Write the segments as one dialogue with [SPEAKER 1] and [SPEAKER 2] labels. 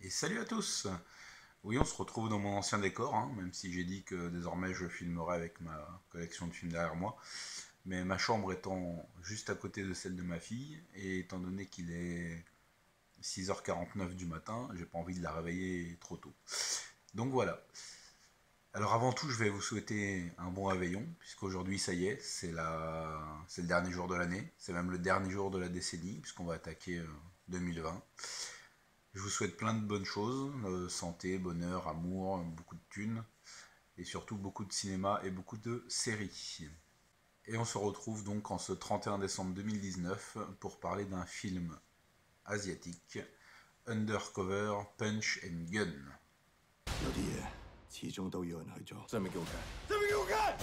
[SPEAKER 1] Et salut à tous. Oui, on se retrouve dans mon ancien décor, hein, même si j'ai dit que désormais je filmerai avec ma collection de films derrière moi. Mais ma chambre étant juste à côté de celle de ma fille, et étant donné qu'il est 6h49 du matin, j'ai pas envie de la réveiller trop tôt. Donc voilà. Alors avant tout, je vais vous souhaiter un bon réveillon, puisqu'aujourd'hui, ça y est, c'est le dernier jour de l'année. C'est même le dernier jour de la décennie, puisqu'on va attaquer 2020. Je vous souhaite plein de bonnes choses, santé, bonheur, amour, beaucoup de thunes, et surtout beaucoup de cinéma et beaucoup de séries. Et on se retrouve donc en ce 31 décembre 2019 pour parler d'un film asiatique, Undercover Punch and Gun.
[SPEAKER 2] 有啲嘢始終都要人去做。
[SPEAKER 3] 真係咪叫我揀？
[SPEAKER 2] 真係叫我揀！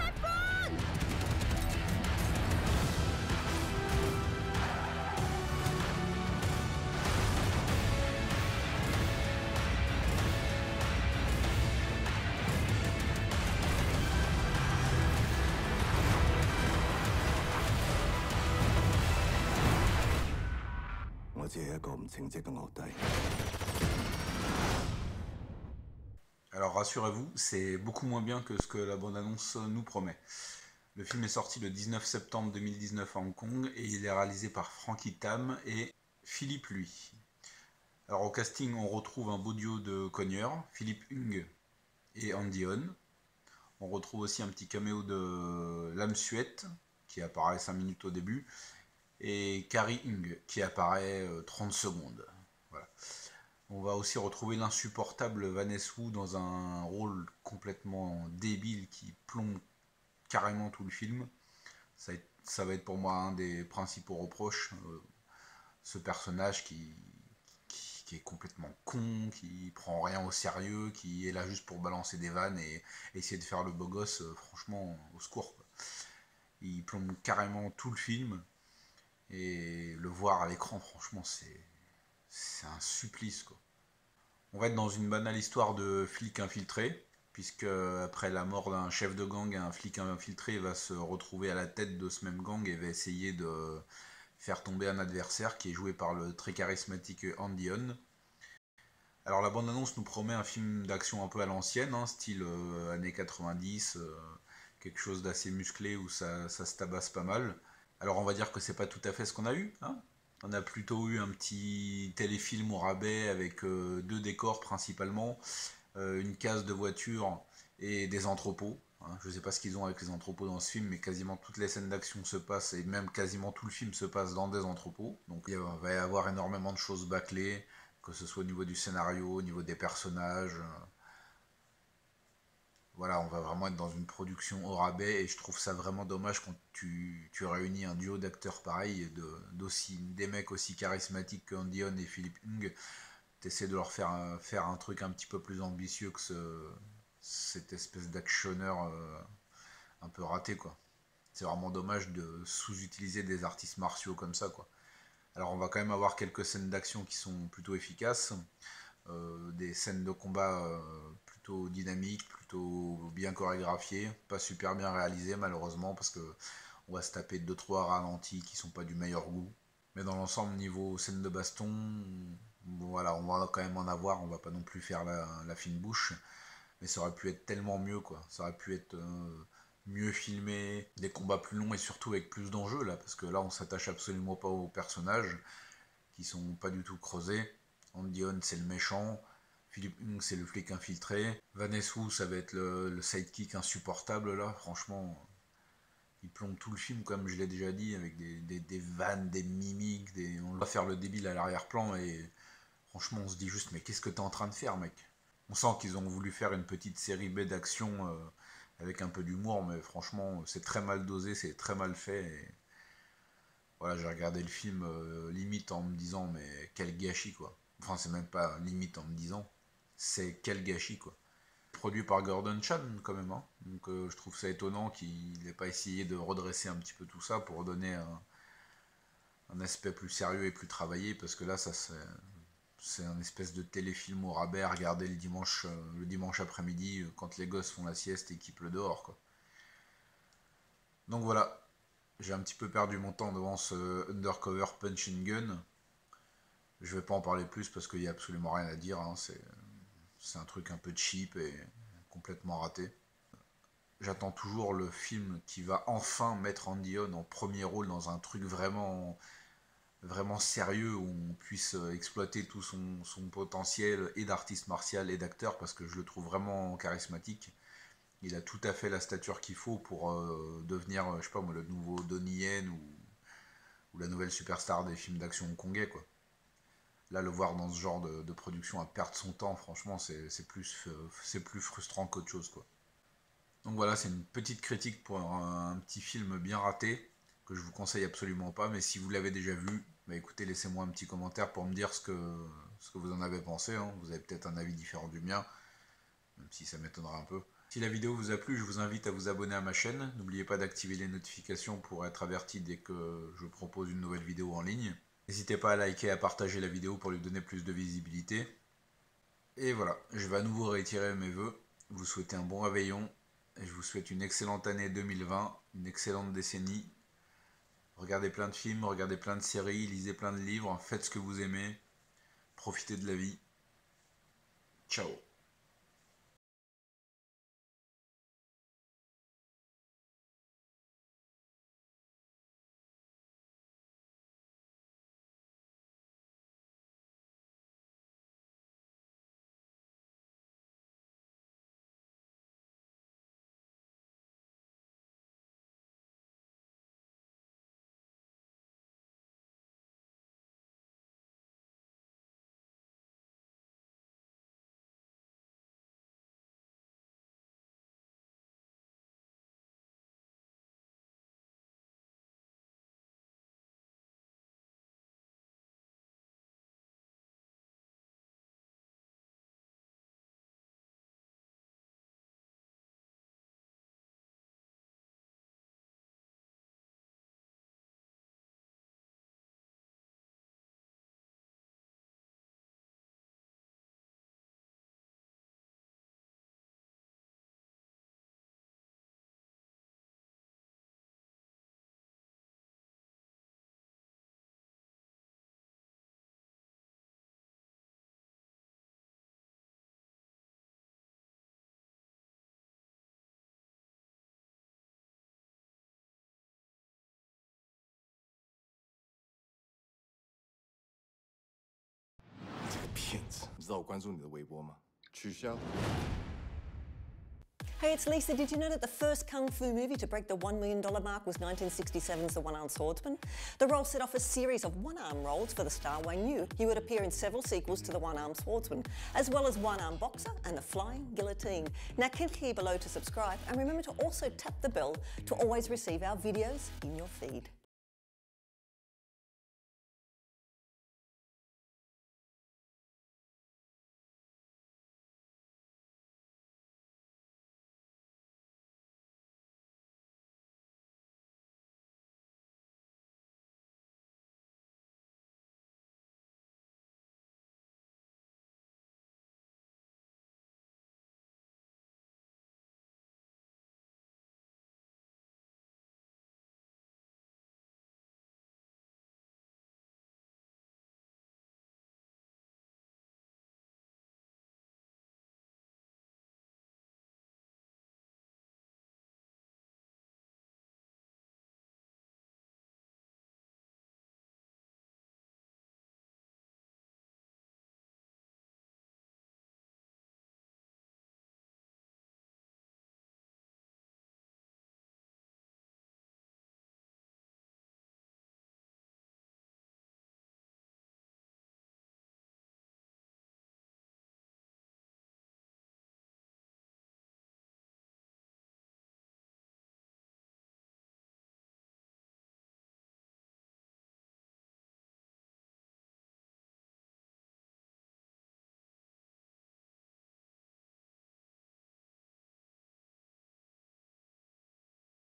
[SPEAKER 2] 我只係一個唔稱職嘅樂低。
[SPEAKER 1] Alors rassurez-vous, c'est beaucoup moins bien que ce que la bande-annonce nous promet. Le film est sorti le 19 septembre 2019 à Hong Kong et il est réalisé par Frankie Tam et Philippe Lui. Alors au casting, on retrouve un beau duo de cogneurs, Philippe Hung et Andy On. On retrouve aussi un petit caméo de Lam Suet, qui apparaît 5 minutes au début, et Carrie Hung, qui apparaît 30 secondes. Voilà. On va aussi retrouver l'insupportable Vanessa Wu dans un rôle complètement débile qui plombe carrément tout le film. Ça va être pour moi un des principaux reproches. Ce personnage qui est complètement con, qui prend rien au sérieux, qui est là juste pour balancer des vannes et essayer de faire le beau gosse, franchement, au secours, quoi. Il plombe carrément tout le film, et le voir à l'écran, franchement, c'est un supplice, quoi. On va être dans une banale histoire de flic infiltré, puisque après la mort d'un chef de gang, un flic infiltré va se retrouver à la tête de ce même gang et va essayer de faire tomber un adversaire qui est joué par le très charismatique Andy On. Alors la bande-annonce nous promet un film d'action un peu à l'ancienne, hein, style années 90, quelque chose d'assez musclé où ça se tabasse pas mal. Alors on va dire que c'est pas tout à fait ce qu'on a eu, hein. On a plutôt eu un petit téléfilm au rabais avec deux décors principalement, une case de voiture et des entrepôts. Hein. Je sais pas ce qu'ils ont avec les entrepôts dans ce film, mais quasiment toutes les scènes d'action se passent, et même quasiment tout le film se passe dans des entrepôts. Donc il va y avoir énormément de choses bâclées, que ce soit au niveau du scénario, au niveau des personnages. Voilà, on va vraiment être dans une production au rabais, et je trouve ça vraiment dommage quand tu réunis un duo d'acteurs pareil, des mecs aussi charismatiques que Andy On et Philippe Hung, t'essaies de leur faire un truc un petit peu plus ambitieux que cette espèce d'actionneur un peu raté, quoi. C'est vraiment dommage de sous-utiliser des artistes martiaux comme ça, quoi. Alors on va quand même avoir quelques scènes d'action qui sont plutôt efficaces, des scènes de combat plutôt dynamiques, plutôt bien chorégraphiées, pas super bien réalisées malheureusement, parce que on va se taper 2-3 ralentis qui sont pas du meilleur goût. Mais dans l'ensemble, niveau scène de baston, voilà, on va quand même en avoir, on va pas non plus faire la fine bouche, mais ça aurait pu être tellement mieux, quoi. Ça aurait pu être mieux filmé, des combats plus longs et surtout avec plus d'enjeux, là, parce que là on s'attache absolument pas aux personnages qui sont pas du tout creusés. Andy On c'est le méchant, Philippe Hung c'est le flic infiltré, Vanessa Wu ça va être le sidekick insupportable, là, franchement il plombe tout le film, comme je l'ai déjà dit, avec des vannes, des mimiques, on va faire le débile à l'arrière-plan, et franchement on se dit juste mais qu'est-ce que t'es en train de faire, mec? On sent qu'ils ont voulu faire une petite série B d'action avec un peu d'humour, mais franchement c'est très mal dosé, c'est très mal fait, et voilà, j'ai regardé le film limite en me disant mais quel gâchis, quoi. Enfin c'est même pas limite en me disant, c'est quel gâchis, quoi. Produit par Gordon Chan quand même, hein. Donc je trouve ça étonnant qu'il n'ait pas essayé de redresser un petit peu tout ça pour donner un aspect plus sérieux et plus travaillé, parce que là c'est un espèce de téléfilm au rabais à regarder le dimanche après-midi quand les gosses font la sieste et qu'il pleut dehors, quoi. Donc voilà, j'ai un petit peu perdu mon temps devant ce Undercover Punch and Gun. Je vais pas en parler plus parce qu'il y a absolument rien à dire, hein. C'est un truc un peu cheap et complètement raté. J'attends toujours le film qui va enfin mettre Andy Yeon en premier rôle dans un truc vraiment, vraiment sérieux où on puisse exploiter tout son potentiel et d'artiste martial et d'acteur parce que je le trouve vraiment charismatique. Il a tout à fait la stature qu'il faut pour devenir, je sais pas moi, le nouveau Donnie Yen ou la nouvelle superstar des films d'action hongkongais, quoi. Là, le voir dans ce genre de production à perdre son temps, franchement, c'est plus frustrant qu'autre chose, quoi. Donc voilà, c'est une petite critique pour un petit film bien raté, que je vous conseille absolument pas, mais si vous l'avez déjà vu, bah écoutez, laissez-moi un petit commentaire pour me dire ce que vous en avez pensé, hein. Vous avez peut-être un avis différent du mien, même si ça m'étonnera un peu. Si la vidéo vous a plu, je vous invite à vous abonner à ma chaîne. N'oubliez pas d'activer les notifications pour être averti dès que je propose une nouvelle vidéo en ligne. N'hésitez pas à liker et à partager la vidéo pour lui donner plus de visibilité. Et voilà, je vais à nouveau réitérer mes vœux, vous souhaiter un bon réveillon, et je vous souhaite une excellente année 2020, une excellente décennie. Regardez plein de films, regardez plein de séries, lisez plein de livres, faites ce que vous aimez, profitez de la vie. Ciao.
[SPEAKER 3] Hey, it's Lisa. Did you know that the first Kung Fu movie to break the $1 million mark was 1967's The One-Armed Swordsman? The role set off a series of one-arm roles for the star Wang Yu. He would appear in several sequels to The One-Armed Swordsman, as well as One-Armed Boxer and The Flying Guillotine. Now click here below to subscribe, and remember to also tap the bell to always receive our videos in your feed.